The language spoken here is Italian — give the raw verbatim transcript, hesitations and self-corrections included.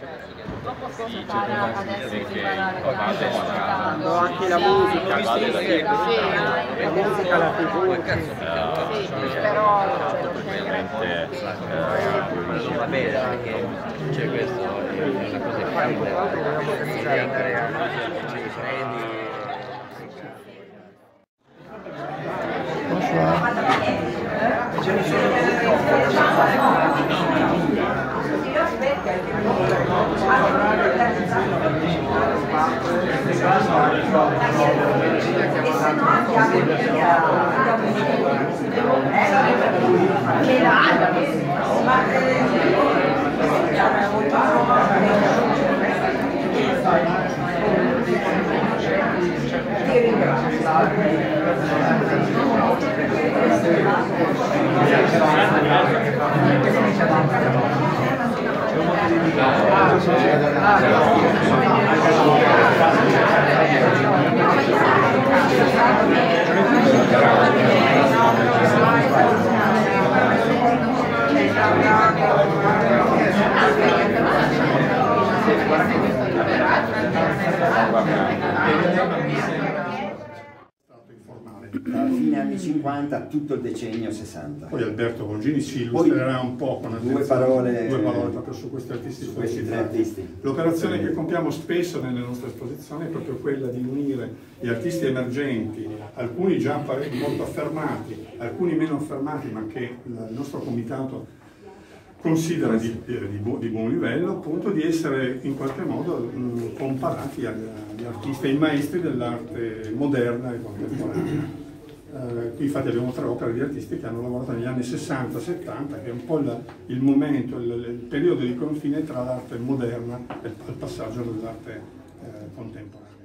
Purtroppo si fare adesso imparare cantando anche la musica, la musica, la figura, sì, però veramente va bene perché c'è questo, è una cosa che fa andare a dalla fine anni cinquanta a tutto il decennio sessanta. Poi Alberto Bongini ci illustrerà un po' con due parole, due parole proprio su questi artisti. Su questi tre artisti. L'operazione che compiamo spesso nelle nostre esposizioni è proprio quella di unire gli artisti emergenti, alcuni già molto affermati, alcuni meno affermati, ma che il nostro comitato considera di, di, di buon livello, appunto di essere in qualche modo mh, comparati agli, agli artisti, ai maestri dell'arte moderna e contemporanea. Uh, qui infatti abbiamo tre opere di artisti che hanno lavorato negli anni sessanta settanta, che è un po' il, il momento, il, il periodo di confine tra l'arte moderna e il passaggio dell'arte eh, contemporanea.